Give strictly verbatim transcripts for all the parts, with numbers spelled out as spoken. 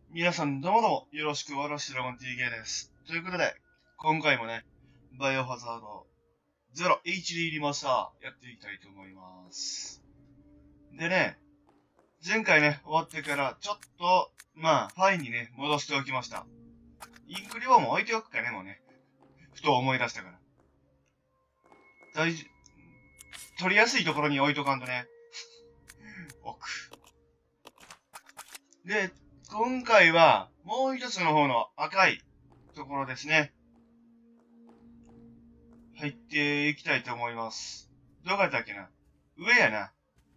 皆さんどうもどうもよろしくおろしドラゴン ティーケー です。ということで、今回もね、バイオハザード ゼロエイチディー リマスターやっていきたいと思います。でね、前回ね、終わってからちょっと、まあ、ファインにね、戻しておきました。インクリボも置いておくかね、もうね。ふと思い出したから。大事、取りやすいところに置いとかんとね。置く。で、今回は、もう一つの方の赤いところですね。入っていきたいと思います。どこやったっけな？上やな。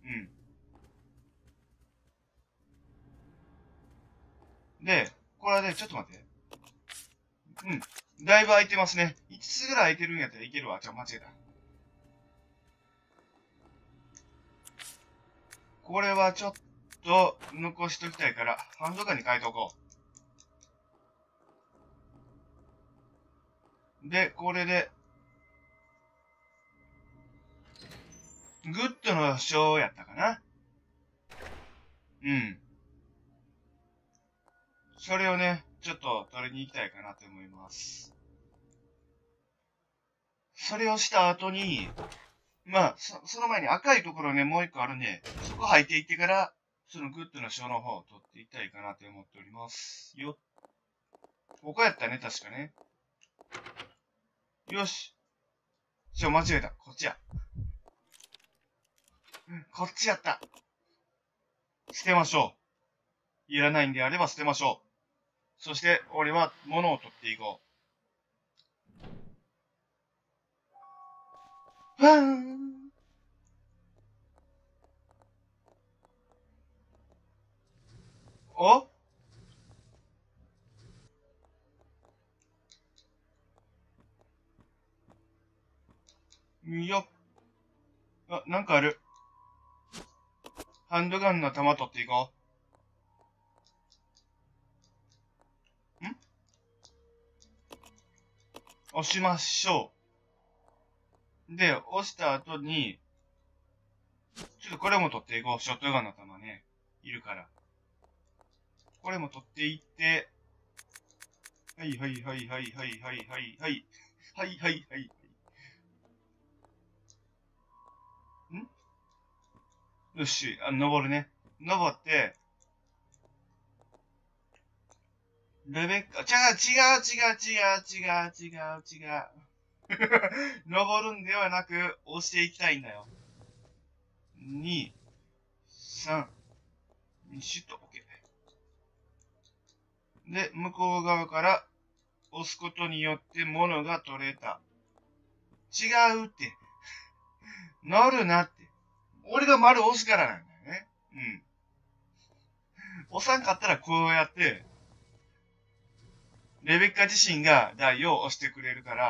うん。で、これで、ちょっと待って。うん。だいぶ空いてますね。いつつぐらい空いてるんやったらいけるわ。ちょ、間違えた。これはちょっと残しときたいから、ハンドガンに変えておこう。で、これで、グッドの章やったかな。うん。それをね、ちょっと取りに行きたいかなと思います。それをした後に、まあ、そその前に赤いところね、もう一個あるんで、そこ入っていってから、そのグッドの章の方を取っていきたいかなと思っております。よ。ここやったね、確かね。よし。ちょ、間違えた。こっちや。こっちやった。捨てましょう。いらないんであれば捨てましょう。そして、俺は物を取っていこう。はーん。およっ。あ、なんかある。ハンドガンの弾取っていこう。ん押しましょう。で、押した後に、ちょっとこれも取っていこう。ショットガンの弾ね。いるから。これも取っていって、はいはいはいはいはいはいはいはい。はいはいはい。んよし、あ、登るね。登って、レベッカ、違う違う違う違う違う違う違う。登るんではなく、押していきたいんだよ。に、さん、シュッと、OK。で、向こう側から押すことによって物が取れた。違うって。乗るなって。俺が丸押すからなんだよね。うん。押さんかったらこうやって、レベッカ自身が台を押してくれるから、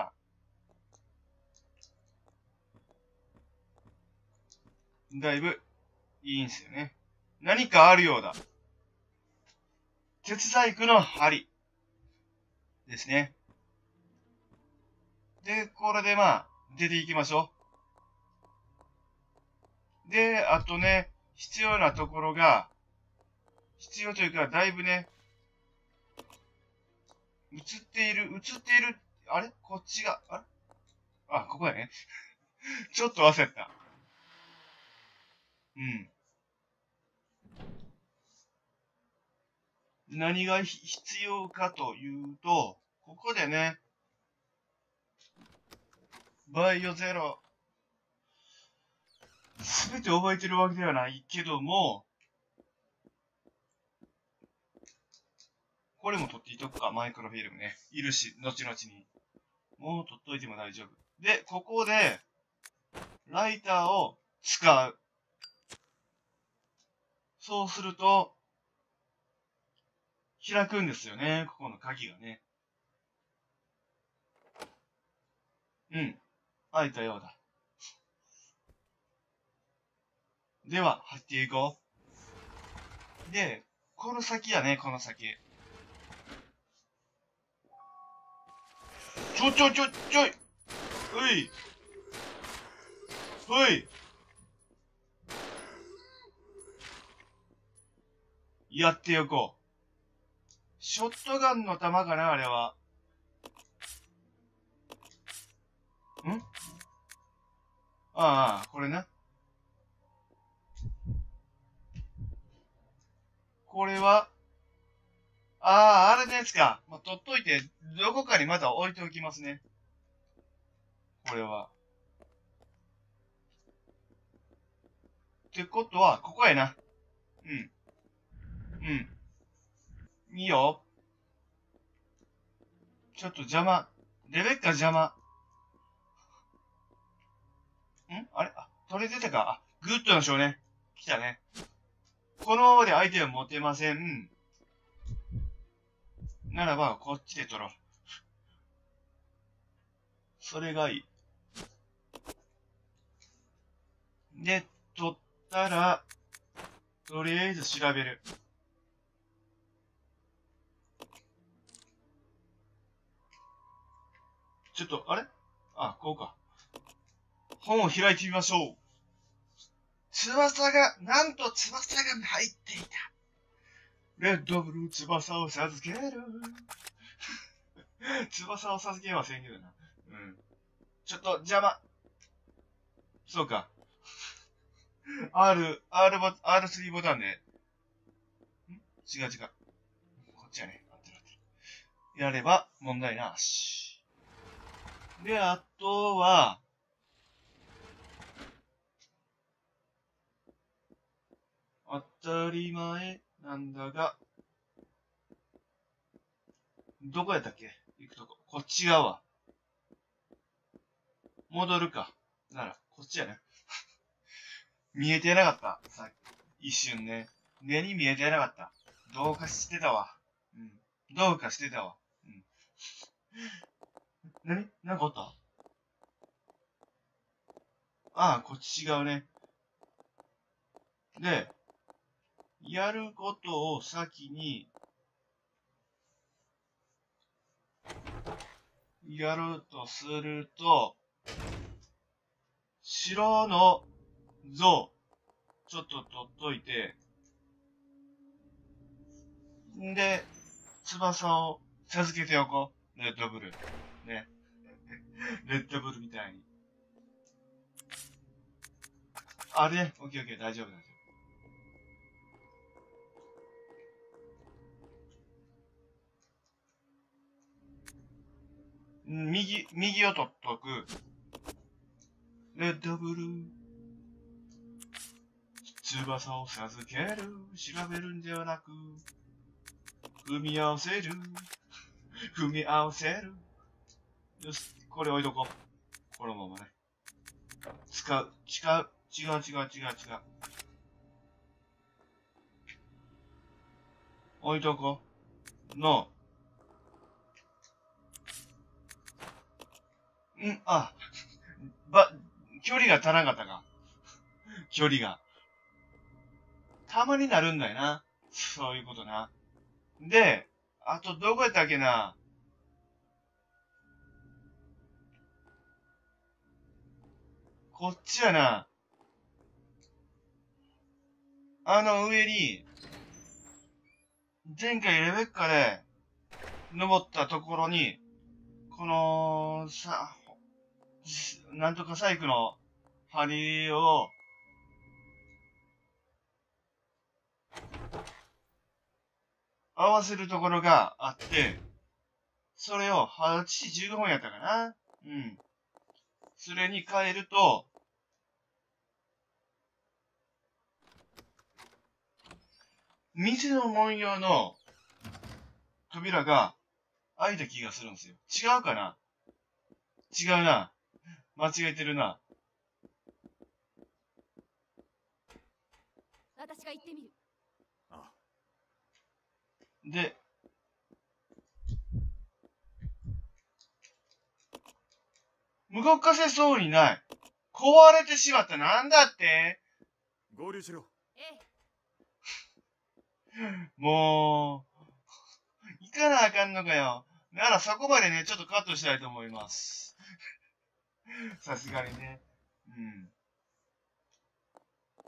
だいぶいいんすよね。何かあるようだ。鉄細工の針ですね。で、これでまあ、出ていきましょう。で、あとね、必要なところが、必要というか、だいぶね、映っている、映っている、あれこっちが、あれあ、ここやね。ちょっと焦った。うん。何が必要かというと、ここでね、バイオゼロ、すべて覚えてるわけではないけども、これも取っていとくか、マイクロフィルムね。いるし、後々に。もう取っといても大丈夫。で、ここで、ライターを使う。そうすると、開くんですよね。ここの鍵がね。うん。開いたようだ。では、入っていこう。で、この先やね、この先。ちょちょちょちょいおいおいやっておこショットガンの弾かな、あれは。んああ、これな。これは、ああ、あれのやつか。まあ、取っといて、どこかにまた置いておきますね。これは。ってことは、ここやな。うん。うん。いいよ。ちょっと邪魔。レベッカ邪魔。んあれあ、取れてたか。あ、グッドの章ね。来たね。このままで相手は持てません。ならば、こっちで取ろう。それがいい。で、取ったら、とりあえず調べる。ちょっと、あれあ、こうか。本を開いてみましょう。翼が、なんと翼が入っていた。レッドブルー翼を授ける。翼を授けませんけどな。うん。ちょっと邪魔。そうか。R、R ボ、アールスリー ボタンで。ん違う違う。こっちやね。合ってる合ってる。やれば問題なし。で、あとは、当たり前なんだが、どこやったっけ行くとこ。こっち側。戻るか。なら、こっちやね。見えてなかった。さ一瞬ね。目に見えてなかった。どうかしてたわ。うん。どうかしてたわ。うん。何なんかおったああ、こっち違うね。で、やることを先に、やるとすると、城の像、ちょっと取っといて、んで、翼を授けておこう。レッドブル。ね。レッドブルみたいに。あれね。オッケーオッケー、大丈夫大丈夫。右、右を取っとく。レッドブル。翼を授ける。調べるんではなく、組み合わせる。組み合わせる。よし、これ置いとこう。このままね。使う。違う。違う違う違う違う。置いとこう。の。んあ、ば、距離が足らんかったか。距離が。たまになるんだよな。そういうことな。で、あとどこやったっけな。こっちやな。あの上に、前回レベッカで登ったところに、この、さ、なんとか細工の針を、合わせるところがあって、それをはちじじゅうごふんやったかな。うん。それに変えると、水の文様の扉が開いた気がするんですよ。違うかな違うな。間違えてるな。 私が行ってみる。 ああ。 で、動かせそうにない。壊れてしまった。なんだって合流しろ。 ええ。 もう、行かなあかんのかよ。ならそこまでね、ちょっとカットしたいと思います。さすがにね。うん。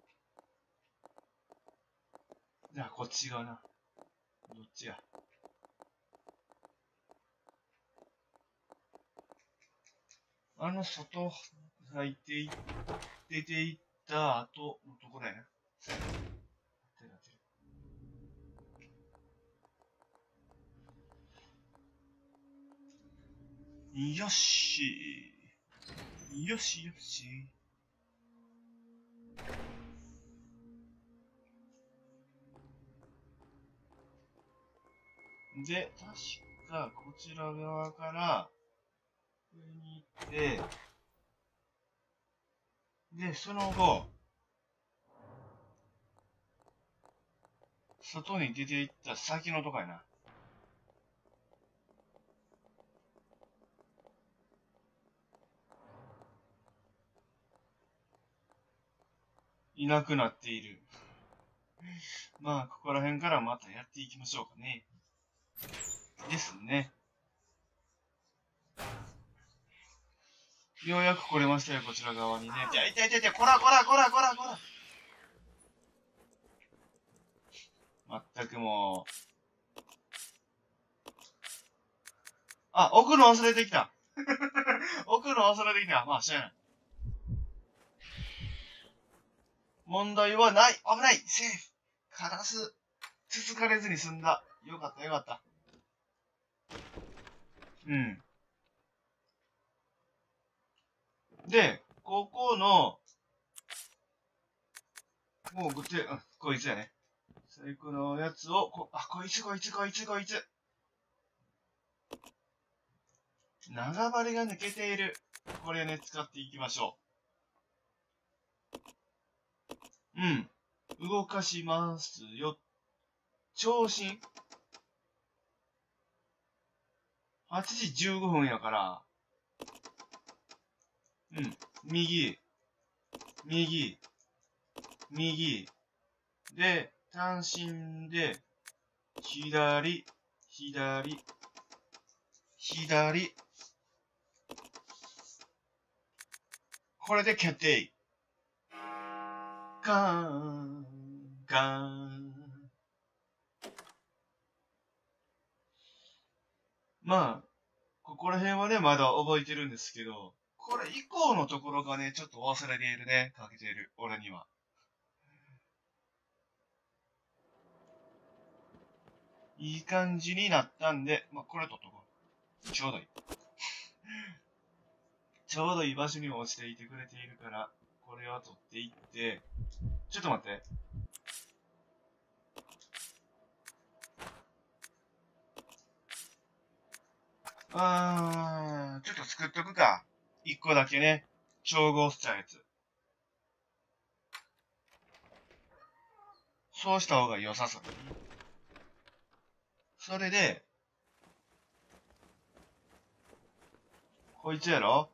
じゃあ、こっち側な。どっちや。 あの外入ってい、出ていった後のとこだよね。よし。よしよし。で、確かこちら側から上に行って、で、その後、外に出て行った先のとこやな。いなくなっている。まあ、ここら辺からまたやっていきましょうかね。ですね。ようやく来れましたよ、こちら側にね。いや、いやいやいや、こらこらこらこらこら。まったくもう。あ、送るの忘れてきた。送るの忘れてきた。まあ、しゃあない。問題はない。危ない。セーフ。カラス。つつかれずに済んだ。よかった、よかった。うん。で、ここの、もうぐて、うん、こいつやね。最高のやつを、こ、あ、こいつ、こいつ、こいつ、こいつ。長針が抜けている。これね、使っていきましょう。うん。動かしますよ。長針。はちじじゅうごふんやから。うん。右。右。右。で、単身で、左。左。左。これで決定。ガーン。ガーン。まあ、ここら辺はね、まだ覚えてるんですけど、これ以降のところがね、ちょっと忘れているね、かけている、俺には。いい感じになったんで、まあ、これ取っとこう。ちょうどいい。ちょうどいい場所に落ちていてくれているから、これを取っていって、ちょっと待って。あー、ちょっと作っとくか。一個だけね、調合しちゃうやつ。そうした方が良さそう。それで、こいつやろ？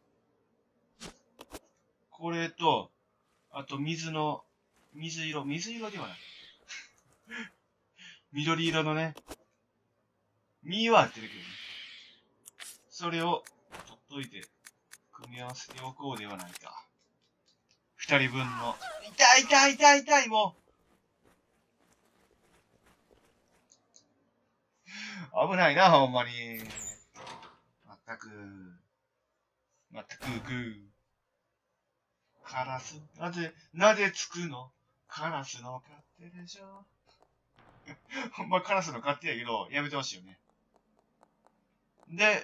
これと、あと水の、水色、水色ではない。緑色のね、実は合ってるけどね。それを取っといて、組み合わせておこうではないか。二人分の。痛い痛い痛い痛いもう。危ないな、ほんまに。まったく。まったくく。カラス。なぜ、なぜつくの？カラスの勝手でしょ。ほんまカラスの勝手やけど、やめてほしいよね。で、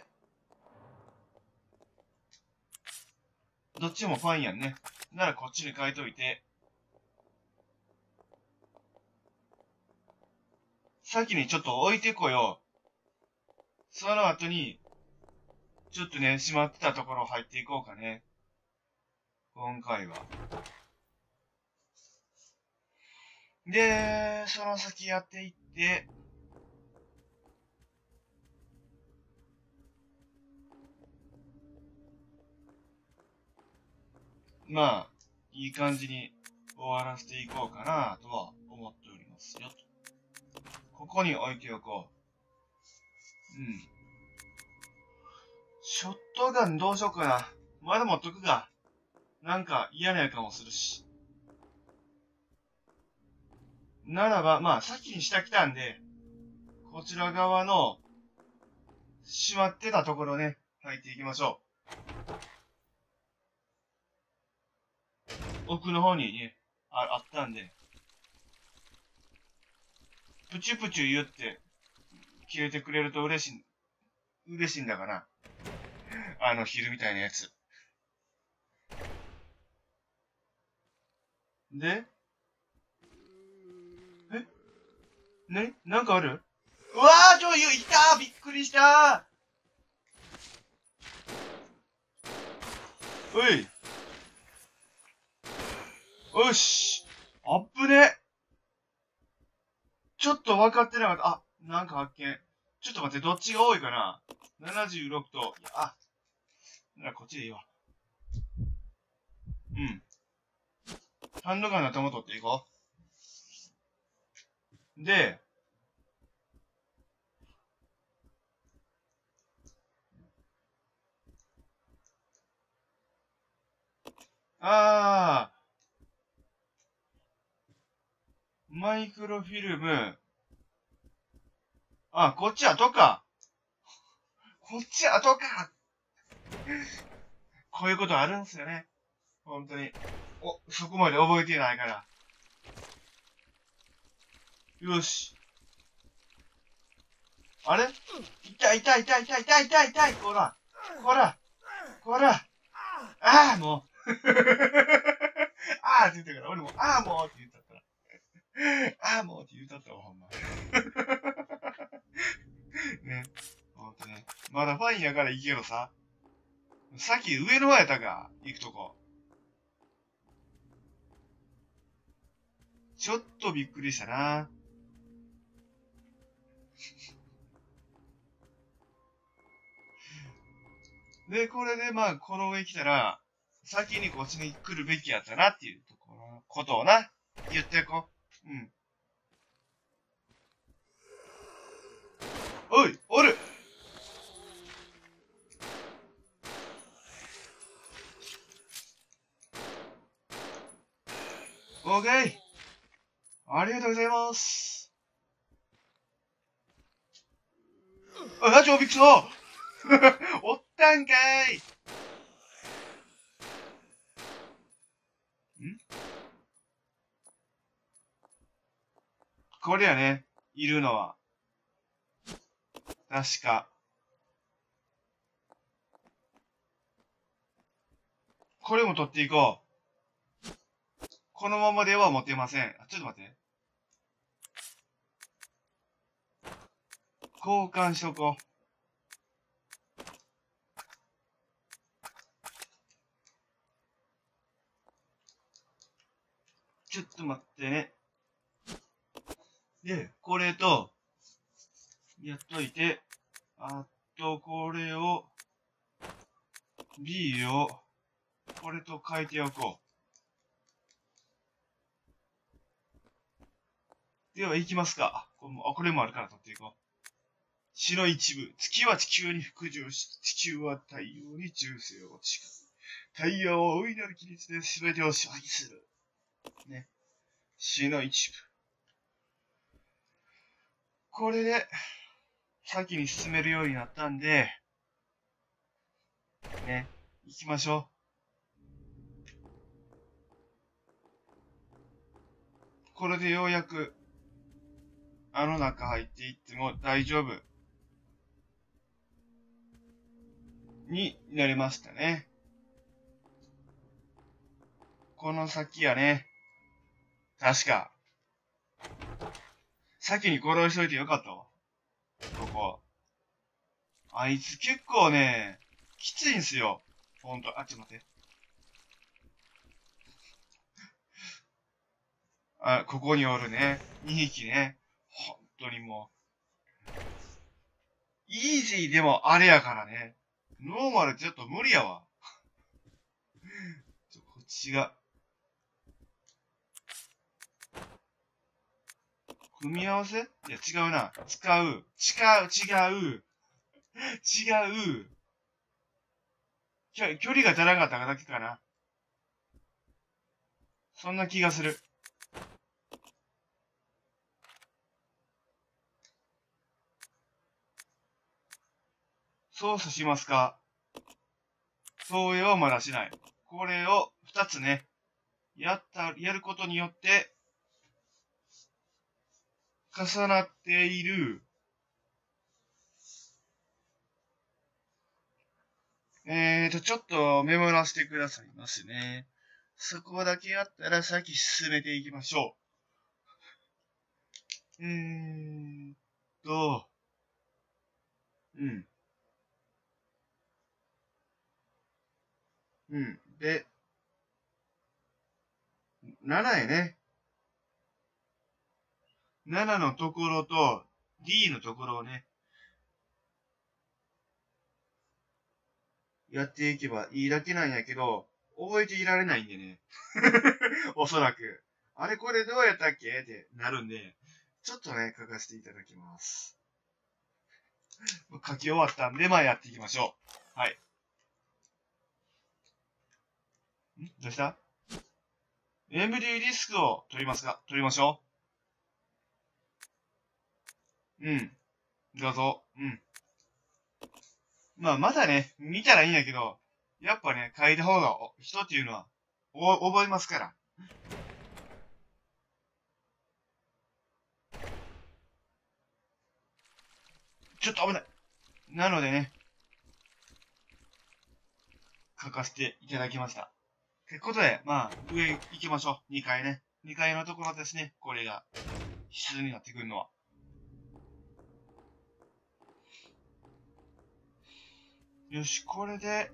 どっちもファインやんね。ならこっちに変えといて。先にちょっと置いてこよう。その後に、ちょっとね、閉まってたところ入っていこうかね。今回は。で、その先やっていって、まあ、いい感じに終わらせていこうかなとは思っておりますよ。ここに置いておこう。うん。ショットガンどうしようかな。まだ持っとくか。なんか嫌な予感もするし。ならば、まあ、先に下来たんで、こちら側の閉まってたところね、入っていきましょ奥の方にね、ああったんで、プチュプチュ言って消えてくれると嬉しい、嬉しいんだから。あのヒルみたいなやつ。でえねなんかある？うわー、ちょ、いた！びっくりしたー！おい。よし。あっぶね。ちょっと分かってなかった。あ、なんか発見。ちょっと待って、どっちが多いかな？ ななじゅうろく と、いや、あ、ならこっちでいいわ。うん。ハンドガンの頭取っていこう。で、あー、マイクロフィルム。あ、こっち後か。こっち後か。こういうことあるんすよね。本当に。お、そこまで覚えてないから。よし。あれ痛い痛い痛い痛い痛い痛い痛いこらこらこらああもうああって言ったから、俺もああもうって言ったったら。ああもうって言ったったわ、ほんま。ね。ほんとね。まだファインやからいいけどさ。さっき上の方やったか、行くとこ。ちょっとびっくりしたな。で、これでまあ、この上来たら、先にこっちに来るべきやったなっていうところ、ことをな、言っていこう。うん。おい、おるオーケーありがとうございます。あ、ちょ、びっくりしたおったんかいんこれやね。いるのは。確か。これも取っていこう。このままでは持てません。あ、ちょっと待って。交換しとこう。ちょっと待ってね。で、これと、やっといて、あと、これを、B を、これと変えておこう。では、行きますか。これも、あ、これもあるから取っていこう。死の一部。月は地球に服従し、地球は太陽に銃声を誓う。太陽を大いなる規律で全てを支配する。ね。死の一部。これで、先に進めるようになったんで、ね、行きましょう。これでようやく、あの中入っていっても大丈夫。になりましたね。この先やね。確か。先に殺しといてよかったわ。ここ。あいつ結構ね、きついんすよ。ほんと。あ、ちょっと待って。あ、ここにおるね。にひきね。ほんとにもう。イージーでもあれやからね。ノーマルちょっと無理やわ。ちょこっちが。組み合わせいや、違うな。使う。違う、違う。違う。距距離が足らなかっただけかな。そんな気がする。操作しますか？投影はまだしない。これをふたつね。 やった、やることによって、重なっている、えーと、ちょっとメモらせてくださいますね。そこだけやったら先進めていきましょう。えーと、うん。うん。で、ななやね。ななのところと D のところをね、やっていけばいいだけなんやけど、覚えていられないんでね。おそらく。あれこれどうやったっけってなるんで、ちょっとね、書かせていただきます。書き終わったんで、まあやっていきましょう。はい。んどうした？ エムディー ディスクを取りますか？取りましょう。うん。どうぞ。うん。まあ、まだね、見たらいいんやけど、やっぱね、書いた方が、人っていうのは、お、覚えますから。ちょっと危ない。なのでね、書かせていただきました。ということで、まあ、上行きましょう。にかいね。にかいのところですね。これが、必須になってくるのは。よし、これで、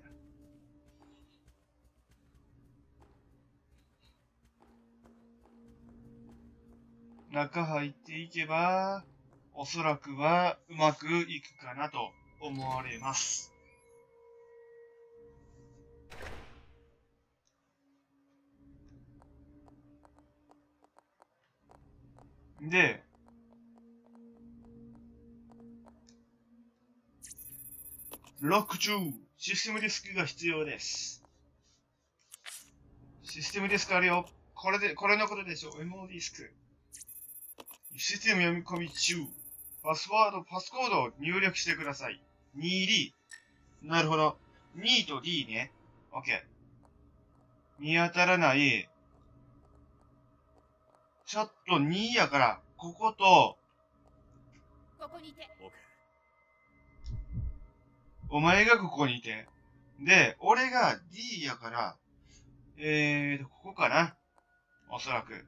中入っていけば、おそらくはうまくいくかなと思われます。で、ロック中、システムディスクが必要です。システムディスクあるよ。これで、これのことでしょ。エムオー ディスク。システム読み込み中。パスワード、パスコードを入力してください。にディー。なるほど。にと D ね。OK。見当たらない。ちょっとにやから、ここと、 ここにいて。 お前がここにいて。で、俺が D やから、えーと、ここかな。おそらく。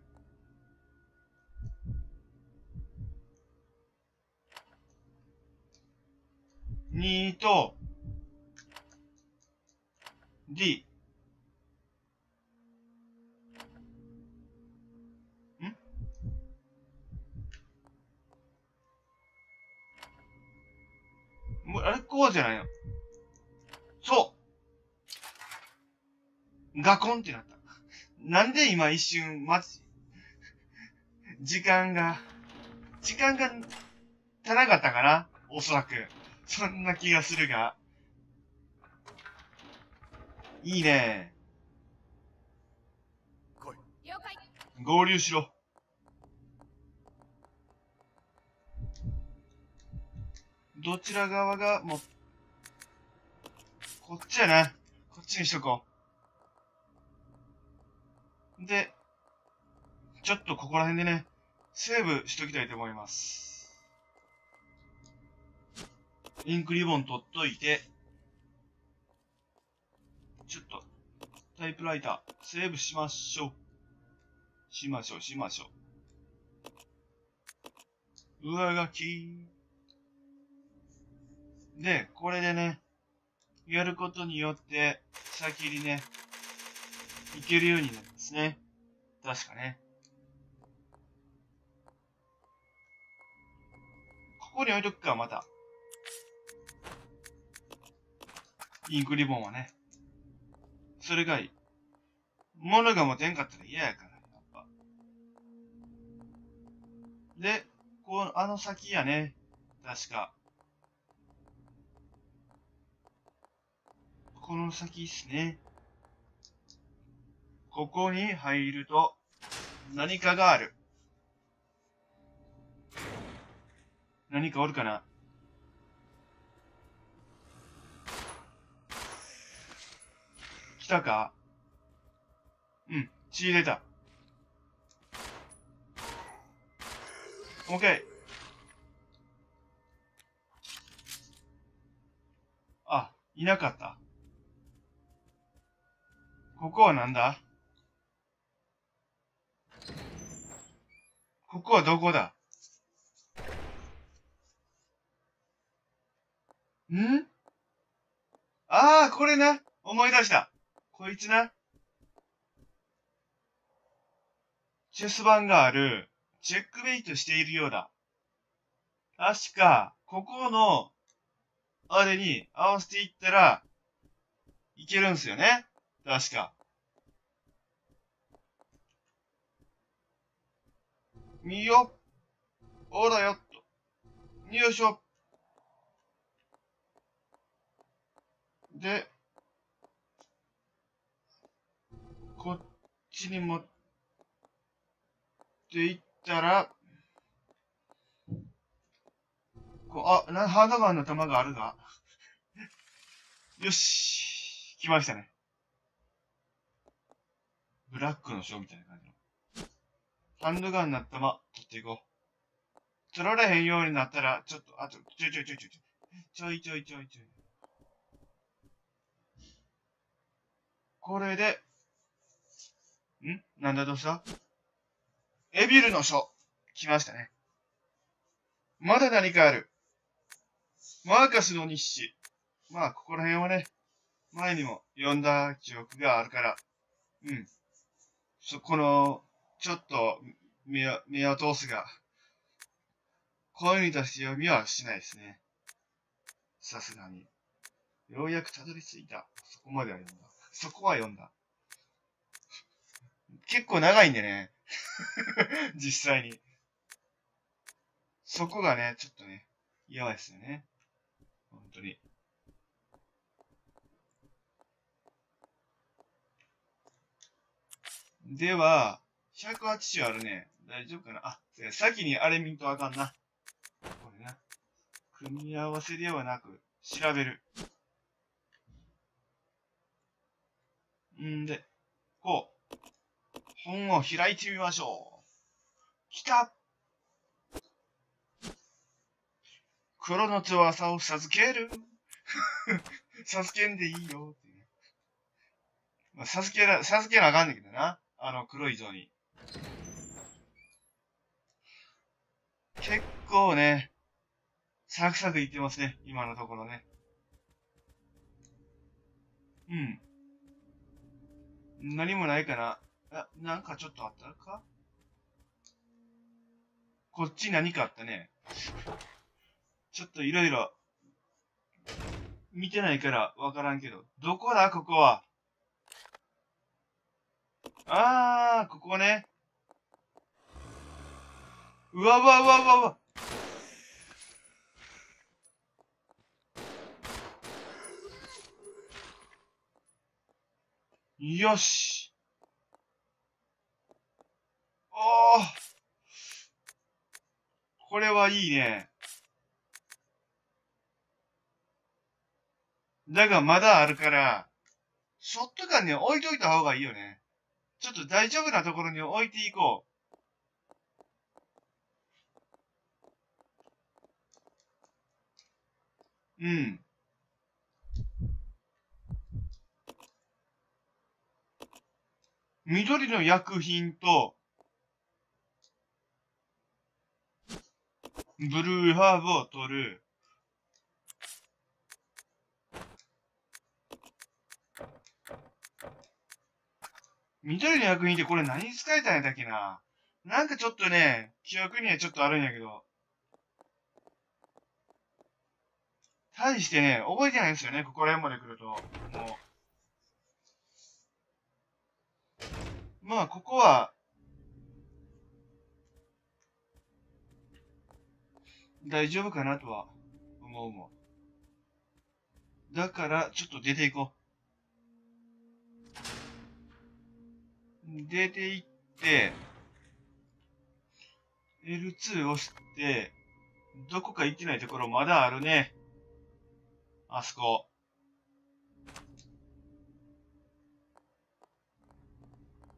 にと D。んもう、あれこうじゃないの。そうガコンってなった。なんで今一瞬、待ち、時間が、時間が足らなかったかなおそらく。そんな気がするが。いいね。 来い。 了解。 合流しろ。どちら側が、もう、こっちやな。こっちにしとこう。で、ちょっとここら辺でね、セーブしときたいと思います。インクリボン取っといて、ちょっと、タイプライター、セーブしましょう。しましょう、しましょう。上書き。で、これでね、やることによって、先にね、いけるようになりますね。確かね。ここに置いとくか、また。インクリボンはね。それがいい。物が持てんかったら嫌やから、やっぱ。で、こう、あの先やね。確か。この先っすね。ここに入ると、何かがある。何かおるかな？来たか？うん、 血出た。オッケー。あ、いなかった。ここはなんだ？ここはどこだ？ん？ああ、これな。思い出した。こいつな。チェス盤がある。チェックメイトしているようだ。確か、ここの、あれに合わせていったら、いけるんすよね。確か。見よ。おらよっと。よいしょ。で、こっちに持っていったら、こう、あ、な、ハードガンの弾があるが。よし。来ましたね。ブラックのショーみたいな感じの。ハンドガンの弾、取っていこう。取られへんようになったら、ちょっと、あと、ちょいちょいちょいちょいちょい。ちょいちょいちょいちょい。これで、んなんだどうした？エビルの書。来ましたね。まだ何かある。マーカスの日誌。まあ、ここら辺はね、前にも読んだ記憶があるから、うん。そこの、ちょっと目を、目を通すが、声に出して読みはしないですね。さすがに。ようやくたどり着いた。そこまでは読んだ。そこは読んだ。結構長いんでね。実際に。そこがね、ちょっとね、やばいですよね。本当に。では、ひゃくはちじゅうあるね。大丈夫かなあ、先にあれ見んとあかんな。これな。組み合わせではなく、調べる。んで、こう。本を開いてみましょう。来た！黒の翼を授ける授けんでいいよっていう。まあ、授けら、授けなあかんねんけどな。あの黒い像に。結構ね、サクサクいってますね。今のところね。うん。何もないかな。あ、なんかちょっとあったか？こっち何かあったね。ちょっといろいろ見てないからわからんけど。どこだここは。あー、ここね。うわうわうわうわうわ。よし。おー。これはいいね。だがまだあるから、ショットガンね、置いといた方がいいよね。ちょっと大丈夫なところに置いていこう。うん。緑の薬品と、ブルーハーブを取る。緑の薬品ってこれ何に使えたんやったっけな。なんかちょっとね、記憶にはちょっとあるんやけど。大してね、覚えてないんですよね、ここら辺まで来ると。もう。まあ、ここは、大丈夫かなとは思うもん。だから、ちょっと出ていこう。出ていって、エルツー 押して、どこか行ってないところまだあるね。あそこ。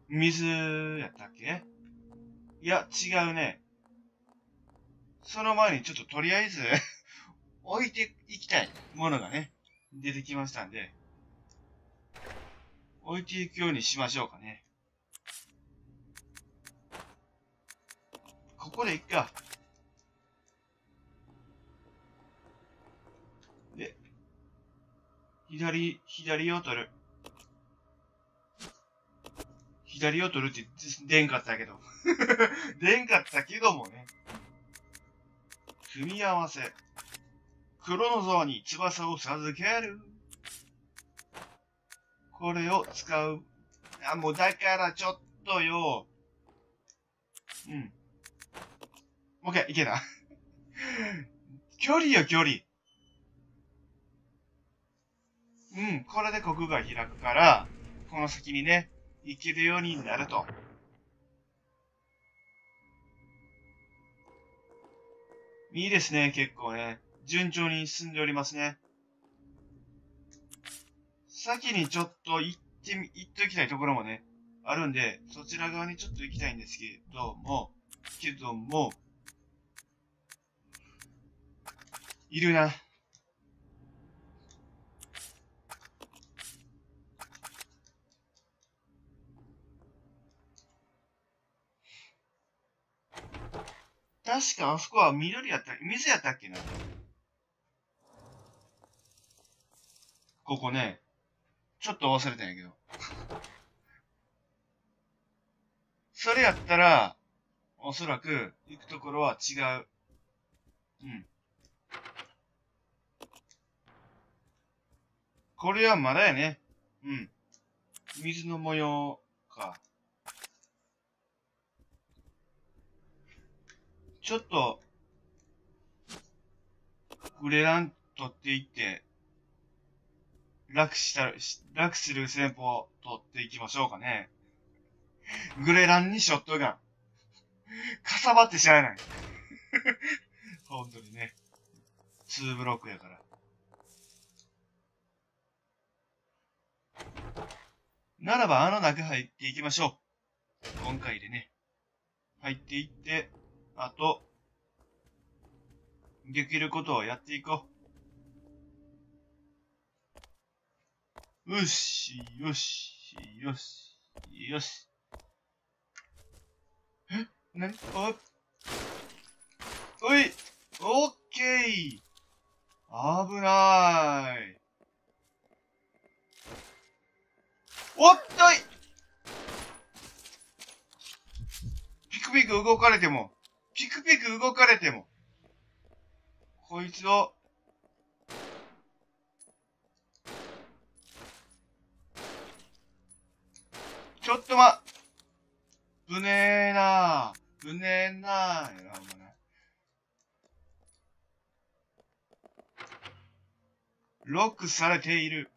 水やったっけ？いや、違うね。その前にちょっととりあえず置いていきたいものがね、出てきましたんで、置いていくようにしましょうかね。ここでいっか。で、左、左を取る。左を取るって出んかったけど。出んかったけどもね。組み合わせ。クロノゾーに翼を授ける。これを使う。あ、もうだからちょっとよ。うん。オッケー、いけた。距離よ、距離。うん、これで国が開くから、この先にね、行けるようになると。いいですね、結構ね。順調に進んでおりますね。先にちょっと行ってみ、行っておきたいところもね、あるんで、そちら側にちょっと行きたいんですけども、けども、いるな。確かあそこは緑やった、水やったっけな。ここね、ちょっと忘れたんやけど。それやったら、おそらく行くところは違う。うん。これはまだやね。うん。水の模様か。ちょっと、グレラン取っていって、楽した、楽する戦法を取っていきましょうかね。グレランにショットガン。かさばってしゃあない。本当にね。ツーブロックやから。ならばあの中入っていきましょう。今回でね。入っていって、あと、できることをやっていこう。よし、よし、よし、よし。え？なに？おい。おい！オッケー！危なーい。おっとい！ピクピク動かれても、ピクピク動かれても、こいつを、ちょっとま、ぶねーなー、ぶねーなー、やな、ほんまな。ロックされている。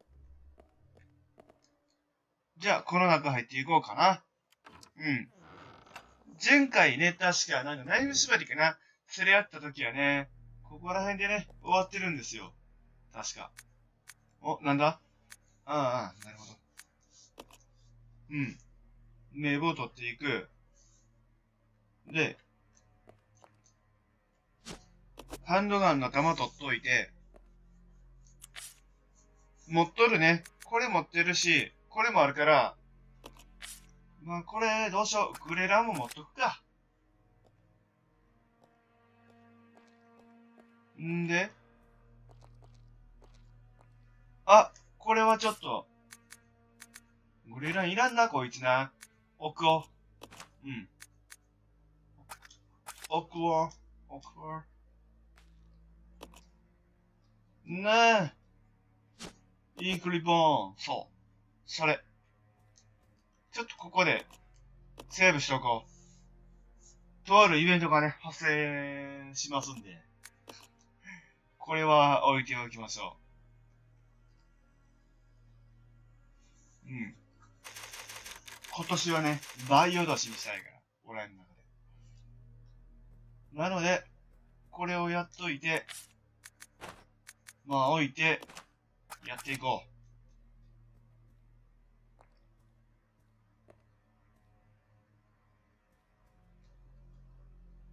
じゃあ、この中入っていこうかな。うん。前回ね、確か、なんかナイフ縛りかな。連れ合った時はね、ここら辺でね、終わってるんですよ。確か。お、なんだ？ああ、ああ、なるほど。うん。名簿を取っていく。で、ハンドガンの弾取っといて、持っとるね。これ持ってるし、これもあるから、まあこれどうしよう。グレランも持っとくか。んで、あ、これはちょっと、グレランいらんな、こいつな。置くを。うん。置くを。置くを。なあ。インクリボーン。そう。それ。ちょっとここで、セーブしとこう。とあるイベントがね、発生しますんで。これは置いておきましょう。うん。今年はね、バイオ出しにしたいから。俺の中で。なので、これをやっといて、まあ置いて、やっていこ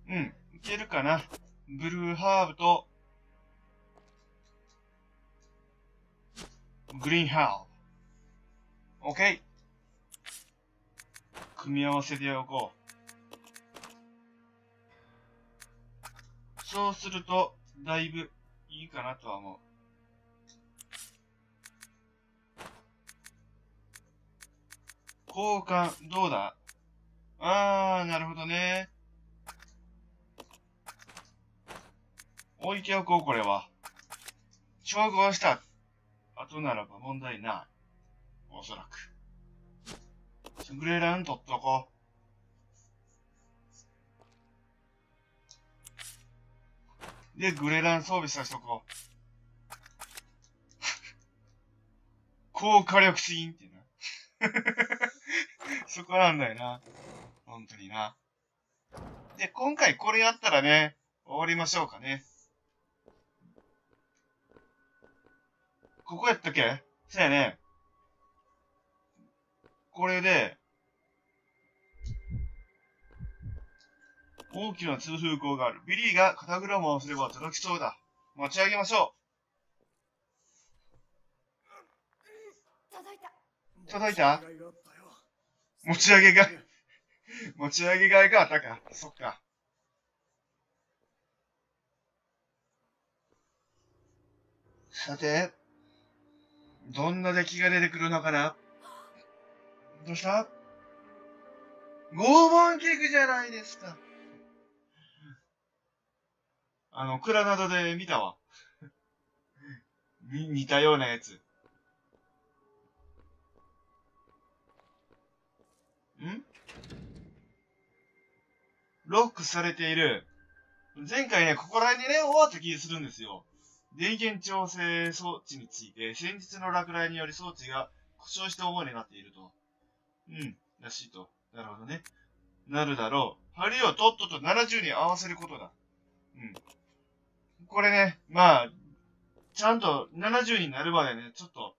うん、いけるかな。ブルーハーブと、グリーンハーブ。オッケー。組み合わせておこう。そうすると、だいぶいいかなとは思う。交換、どうだ？あー、なるほどね。置いておこう、これは。調合した後ならば問題ない。おそらく。グレラン取っとこう。で、グレラン装備させとこう。高火力シーンってな。そこなんだよな。本当にな。で、今回これやったらね、終わりましょうかね。ここやったっけ？そうやね。これで、大きな通風口がある。ビリーが肩車をすれば届きそうだ。持ち上げましょ届いた。 う。届いた？持ち上げが、持ち上げがいがあったか。そっか。さて、どんな出来が出てくるのかな？どうした？拷問器具じゃないですか。あの、蔵などで見たわ。に似たようなやつ。ん？ロックされている。前回ね、ここら辺でね、終わった気がするんですよ。電源調整装置について、先日の落雷により装置が故障した思いになっていると。うん、らしいと。なるほどね。なるだろう。針をとっととななじゅうに合わせることだ。うん。これね、まあ、ちゃんとななじゅうになるまでね、ちょっと、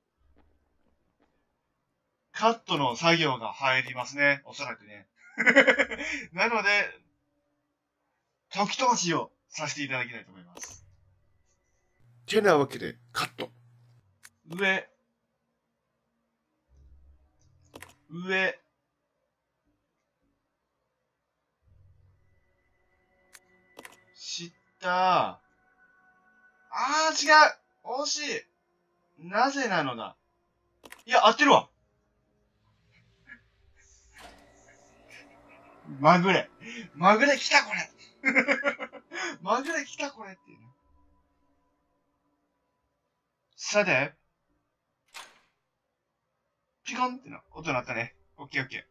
カットの作業が入りますね。おそらくね。なので、時通しをさせていただきたいと思います。てなわけで、カット。上。上。下。あー、違う！惜しい！なぜなのだ？いや、合ってるわ！まぐれ。まぐれ来たこれまぐれ来たこれっていうね。さて、ピコンってな、音鳴ったね。オッケーオッケー。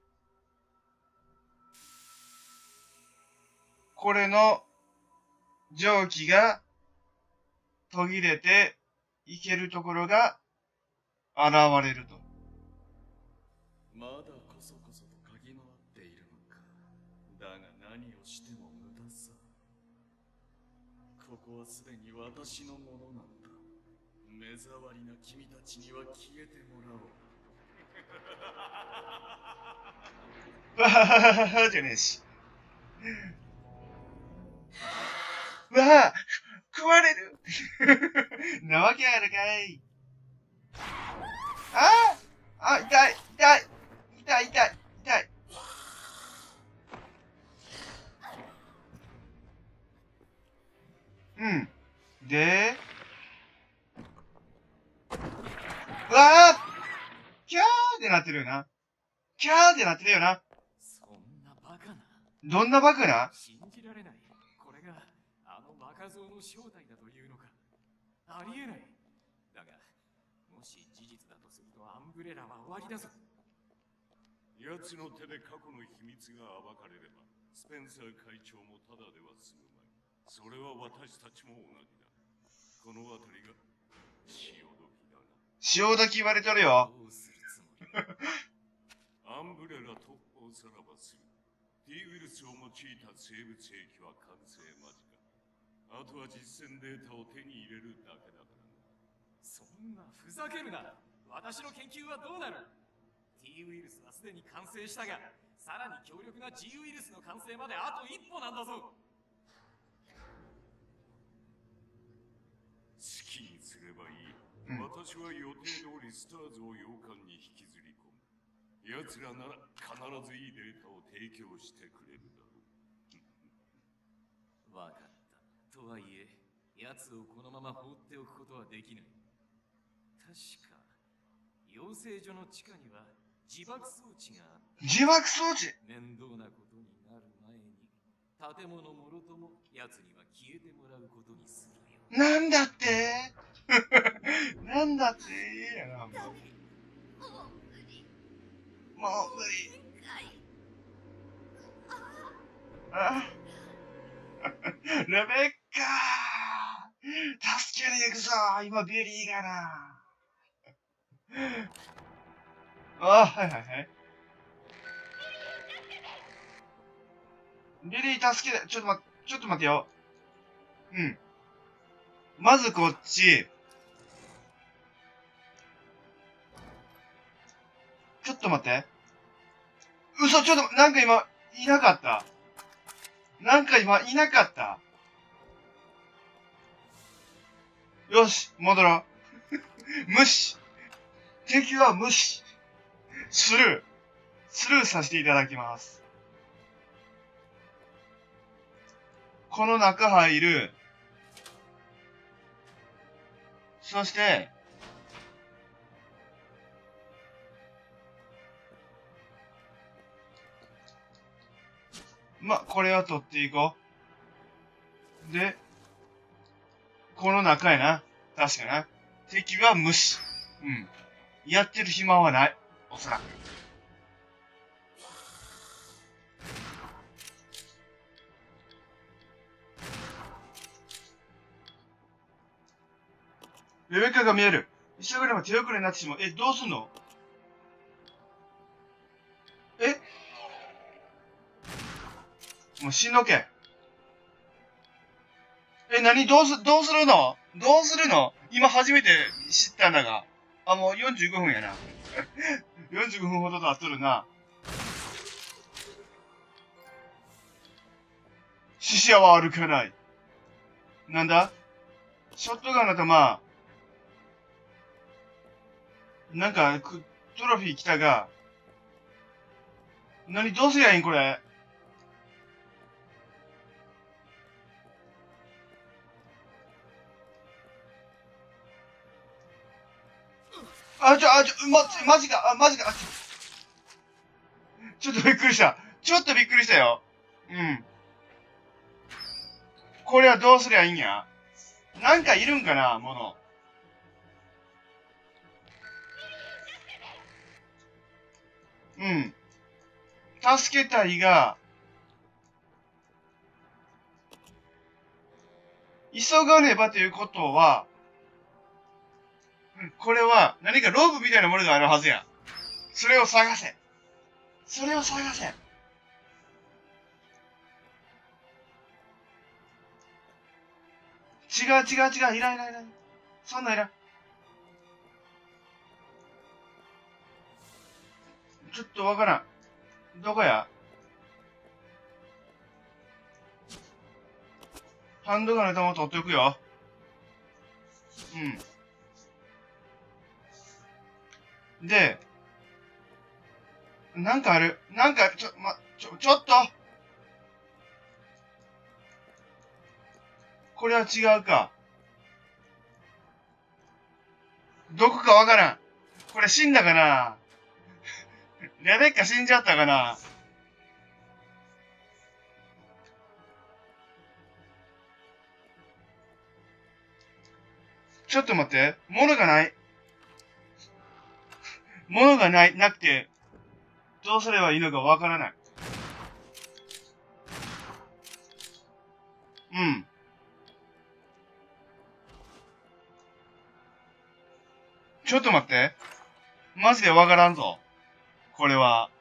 これの蒸気が途切れていけるところが現れると。 まだこそこそと嗅ぎ回っているのか。だが何をしても無駄さ。ここはすでに私のものなんだ。目障りな君たちには消えてもらおう。 わははははじゃねえし。わあ食われるなわけあるかい。あああ、痛い痛い痛い痛い痛い。うん。で、うわあキャーってなってるよな。キャーってなってるよな。 そんなバカな。 どんなバカな？ 信じられない。これがあのバカ像の正体だというのか。ありえない。だが、もし事実だとするとアンブレラは終わりだぞ。 奴の手で過去の秘密が暴かれれば、スペンサー会長もただでは済むまい。それは私たちも同じだ。この辺りが潮時だな。 潮時言われとるよ。 どうするつもり？ アンブレラとおさらばする。T ウイルスを用いた生物兵器は完成間近。あとは実践データを手に入れるだけだからな。 そんなふざけるな。私の研究はどうなる？ T ウイルスはすでに完成したが、さらに強力な G ウイルスの完成まであと一歩なんだぞ。 すればいい。 うん、 私は予定通りスターズを洋館に引きずり込む。奴らなら必ずいいデータを提供してくれるだろう。 わかった。とはいえ、奴をこのまま放っておくことはできない。確か、養成所の地下には自爆装置があった。 自爆装置。 面倒なことになる前に、建物もろとも奴には消えてもらうことにするよ。 なんだってなんだってやな、もう。 もう無理。 もう無理。 限界。 あレベッカー助けに行くぞ今ビリーがなあ、はいはいはい。ビリー助けて、ちょっと待って、ちょっと待ってよ。うん。まずこっち。ちょっと待って。嘘、ちょっと、なんか今、いなかった。なんか今、いなかった。よし、戻ろう。無視。敵は無視。スルー。スルーさせていただきます。この中入る。そして、ま、これは取っていこう。で、この中やな。確かな。敵は無視。うん。やってる暇はない。おそらく。レベッカが見える。急ぐれば手遅れになってしまう。え、どうすんの？え？もう死んどけ。え、なにどうす、どうするの？どうするの？今初めて知ったんだが。あ、もうよんじゅうごふんやな。よんじゅうごふんほど経っとるな。死者は歩かない。なんだ？ショットガンの弾。なんか、トロフィー来たが。なにどうすりゃいいんこれ。あ、ちょ、あ、ちょ、ま、マジか、あ、マジか、ちょっとびっくりした。ちょっとびっくりしたよ。うん。これはどうすりゃいいんや？なんかいるんかな、もの。うん。助けたいが、急がねばということは、これは何かロープみたいなものがあるはずや。それを探せ。それを探せ。違う違う違う。いらんいらんいらん。そんなんいらん。ちょっとわからん。どこや？ハンドガンの弾を取っておくよ。うん。で、なんかある。なんか、ちょ、ま、ちょ、ちょっとこれは違うか。どこかわからん。これ死んだかな？レベッカ死んじゃったかな？ちょっと待って。物がない。物がない、なくて、どうすればいいのかわからない。うん。ちょっと待って。マジでわからんぞ。これは。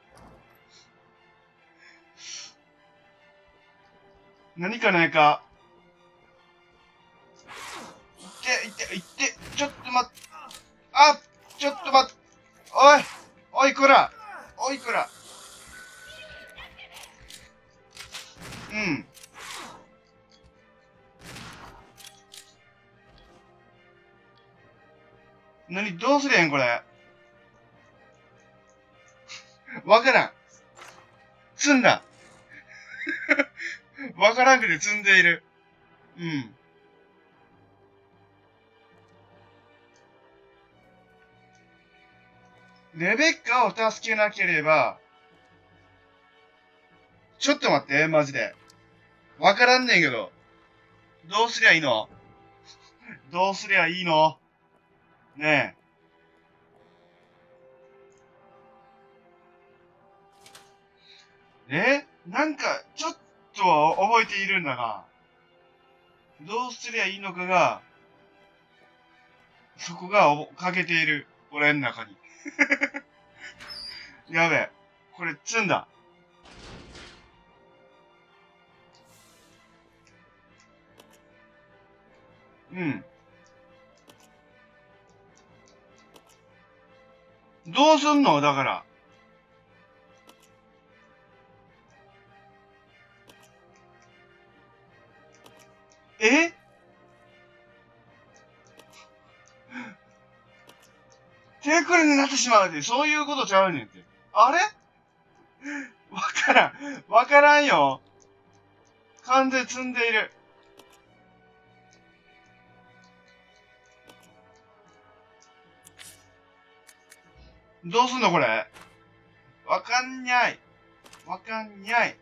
何かないか。いって、いって、いって、ちょっと待って。あ、ちょっと待って。おい、おいこら。おいこら。うん。 何、どうすりゃいいんこれ。わからん。積んだ。わからんくて積んでいる。うん。レベッカを助けなければ、ちょっと待って、マジで。わからんねんけど。どうすりゃいいの？どうすりゃいいの？ねえ。え？なんか、ちょっとは覚えているんだが、どうすりゃいいのかが、そこが欠けている。俺の中に。やべえ。これ積んだ。うん。どうすんの？だから。え？手くりになってしまうって、そういうことちゃうねんって。あれ？わからん。わからんよ。完全積んでいる。どうすんのこれ？わかんにゃい。わかんにゃい。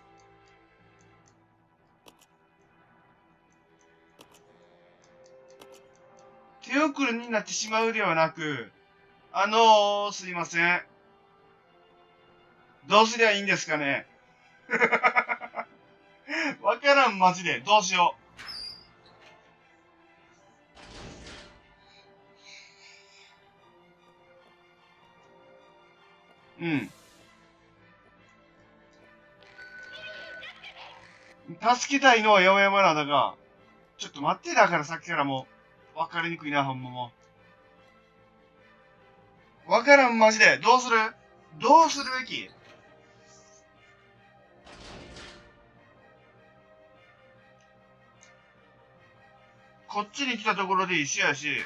手遅れになってしまうではなく、あのー、すいません。どうすりゃいいんですかね？わからん、マジで。どうしよう。うん。助けたいのは山々なんだが、ちょっと待って、だからさっきからもう、わかりにくいな、ほんまもう。わからん、マジで。どうする？どうするべき？こっちに来たところで一緒やし、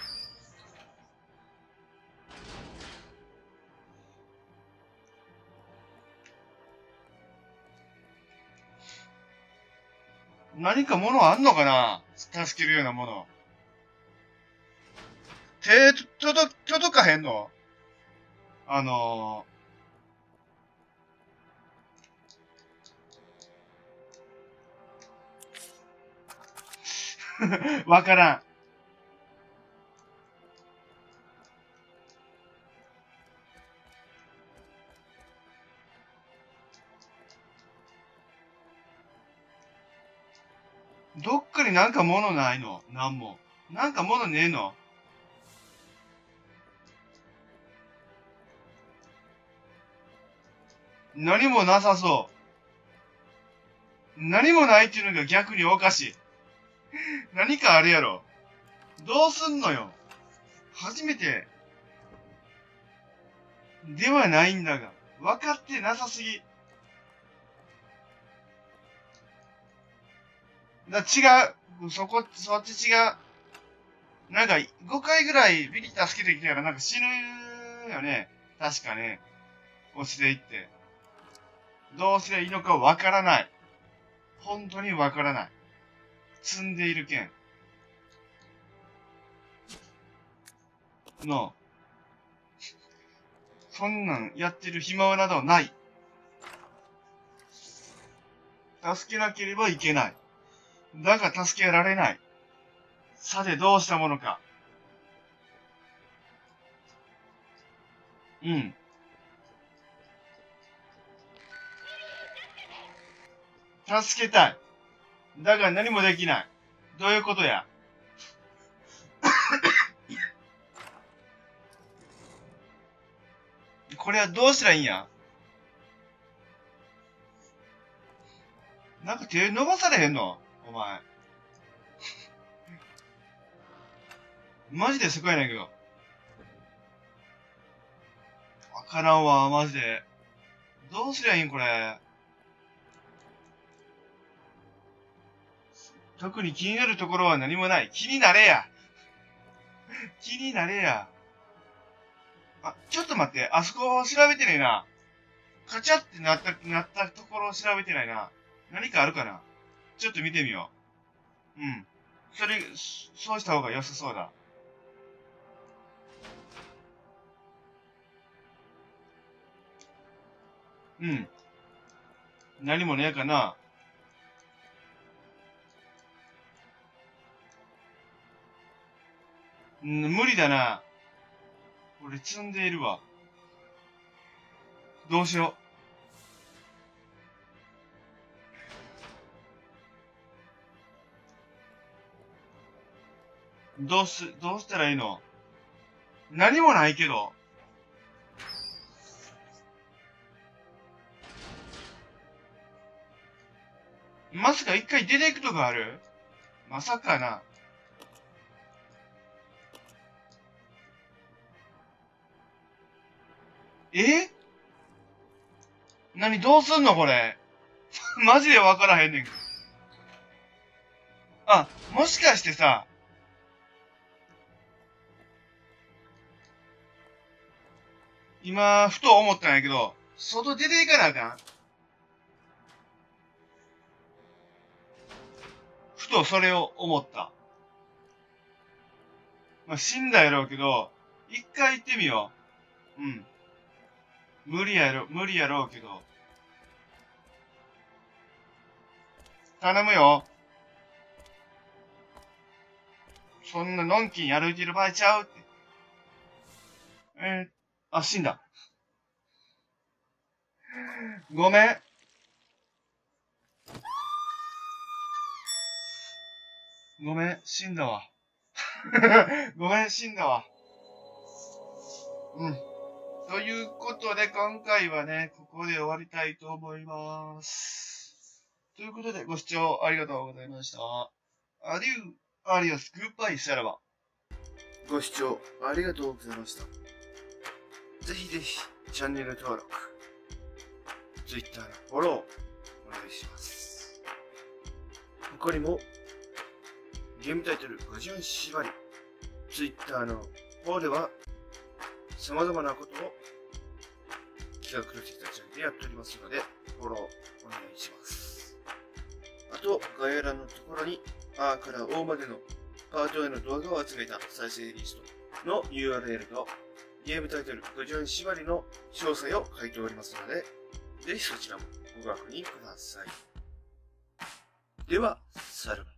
何か物あんのかな？助けるようなもの。手、届、届かへんの？あのー、わからん。どっかになんか物ないの？なんも。なんか物ねえの？何もなさそう。何もないっていうのが逆におかしい。何かあるやろ。どうすんのよ。初めて、ではないんだが。分かってなさすぎ。だ、違う。そこ、そっち違う。なんか、ごかいぐらいビリ助けてきたらなんか死ぬよね。確かね。落ちていって。どうすりゃいいのかわからない。本当にわからない。積んでいる剣。の、そんなんやってる暇などない。助けなければいけない。だが助けられない。さてどうしたものか。うん。助けたい。だが何もできない。どういうことや。これはどうしたらいいんや。なんか手伸ばされへんの？お前。マジでそこやねんけど。わからんわ、マジで。どうすりゃいいんこれ。特に気になるところは何もない。気になれや。気になれや。 あ、ちょっと待って、あそこを調べてねえな。カチャってなった、なったところを調べてないな。何かあるかな？ちょっと見てみよう。うん。それ、そうした方が良さそうだ。うん。何もねえかな。ん、無理だな。俺積んでいるわ。どうしよう。どうす、どうしたらいいの？何もないけど。まさか一回出ていくとこある？まさかな。え？何どうすんのこれ。マジでわからへんねんけど。あ、もしかしてさ、今、ふと思ったんやけど、外出ていかなあかん。ふとそれを思った。まあ、死んだやろうけど、一回行ってみよう。うん。無理やろ、無理やろうけど。頼むよ。そんなのんきに歩いてる場合ちゃうって。えー、あ、死んだ。ごめん。ごめん、死んだわ。ごめん、死んだわ。うん。ということで、今回はね、ここで終わりたいと思います。ということで、ご視聴ありがとうございました。アデュー、アリオス、グッバイ、さらば。ご視聴ありがとうございました。ぜひぜひ、チャンネル登録、Twitter のフォロー、お願いします。他にも、ゲームタイトルごじゅん縛り、Twitter の方では、様々なことを企画プロジェクトチャンネルでやっておりますので、フォローお願いします。あと、概要欄のところに、A から O までのパート A の動画を集めた再生リストの ユーアールエル と、ゲームタイトルごじゅん縛りの詳細を書いておりますので、ぜひそちらもご確認ください。では、さらば。